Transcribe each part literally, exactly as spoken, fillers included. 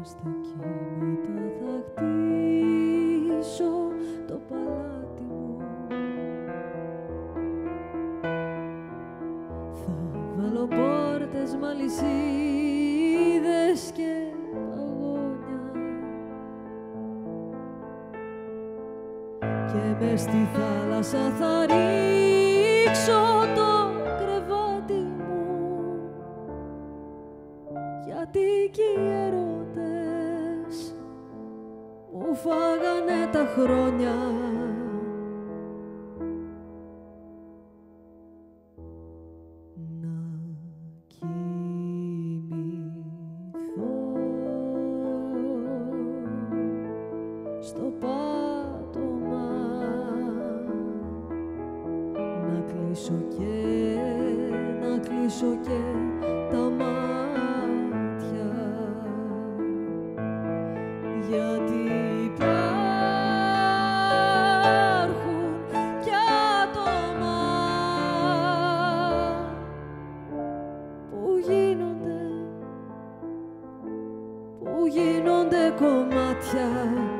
στα κύματα θα χτίσω το παλάτι μου. Θα βάλω πόρτες με αλυσίδες και παγόνια και μες στη θάλασσα θα ρίξω το κρεβάτι μου, γιατί κι οι ερώτες μου φάγανε τα χρόνια. Να κοιμηθώ στο πάτωμα, να κλείσω και να κλείσω και τα μάτια, γιατί υπάρχουν κι άτομα που γίνονται, που γίνονται κομμάτια.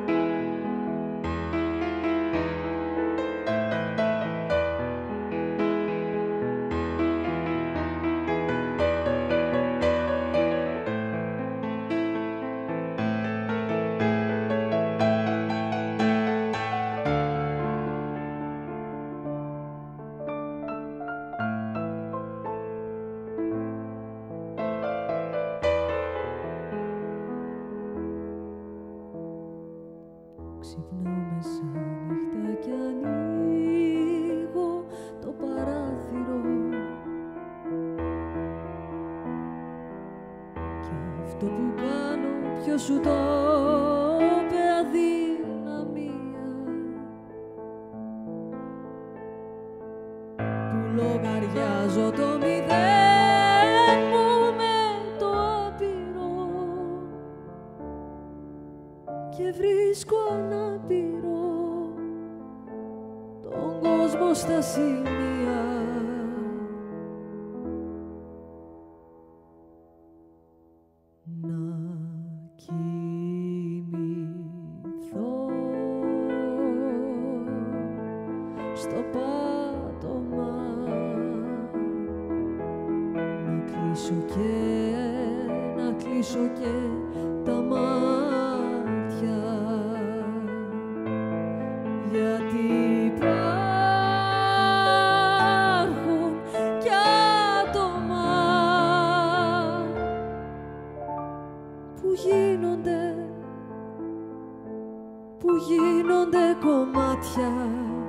Ξυπνάω μεσάνυχτα κι ανοίγω το παράθυρο κι αυτό που κάνω ποιος σου το είπε, αδυναμία που λογαριάζω το μηδέν μου με το άπειρο και βρίσκω ανάπηρο τον κόσμο στα σημεία. Να κοιμηθώ στο πάτωμα, να κλείσω και να κλείσω και τα μάτια, γιατί υπάρχουν κι άτομα που γίνονται, που γίνονται κομμάτια.